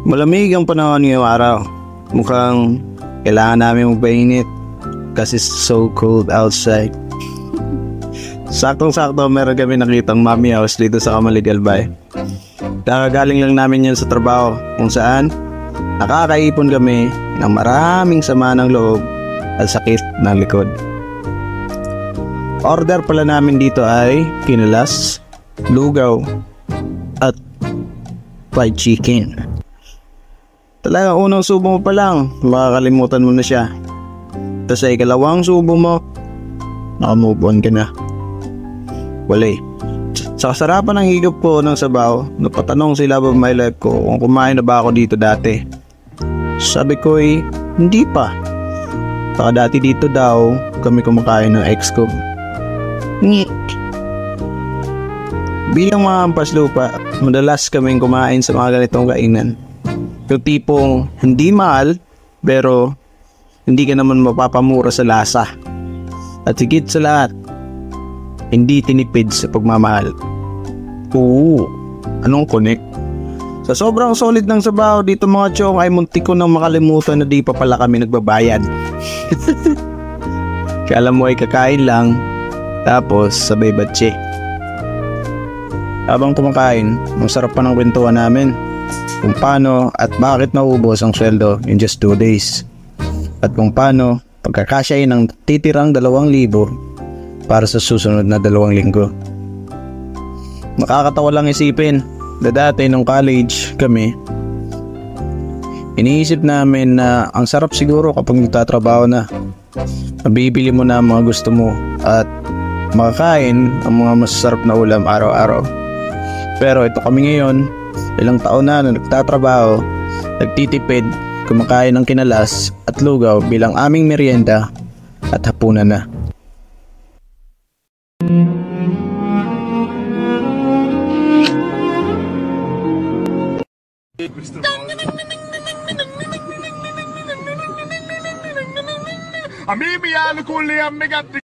Malamig ang panahon ngayong araw. Mukhang kailangan namin magpainit kasi so cold outside. Saktong-sakto meron kami nakitang mommy house dito sa Camaligalbay. Kakagaling lang namin yan sa trabaho kung saan nakakaipon kami ng maraming sama ng loob at sakit ng likod. Order pala namin dito ay kinalas, lugaw at fried chicken. Talaga unang subo mo pa lang, makakalimutan mo na siya. Tapos sa ikalawang subo mo, nakamove on ka na. Wala eh. Sa kasarapan ng higop ko ng sabaw, napatanong si Love of My Life ko kung kumain na ba ako dito dati. Sabi ko eh, hindi pa. Baka dati dito daw kami kumakain ng ex ko. Ngik. Bilang mga ampas lupa, madalas kaming kumain sa mga ganitong kainan. Yung tipong hindi mahal, pero hindi ka naman mapapamura sa lasa. At higit sa lahat, hindi tinipid sa pagmamahal. Oo, anong connect? Sa sobrang solid ng sabaw dito mga chong ay muntik ko nang makalimutan na di pa pala kami nagbabayad. Kaya alam mo ay kakain lang, tapos sabay batse. Habang kumakain, ang sarap pa ng kwentuhan namin kung paano at bakit naubos ang sweldo in just 2 days. At kung paano pagkakasyahin ng titirang 2,000 para sa susunod na 2 linggo. Nakakatawa lang isipin na dati nung college kami, iniisip namin na ang sarap siguro kapag nagtatrabaho na. Mabibili mo na ang mga gusto mo at makakain ang mga masasarap na ulam araw-araw. Pero ito kami ngayon, ilang taon na nagtatrabaho, nagtitipid, kumakain ng kinalas at lugaw bilang aming merienda at hapunan na. A mí me llama con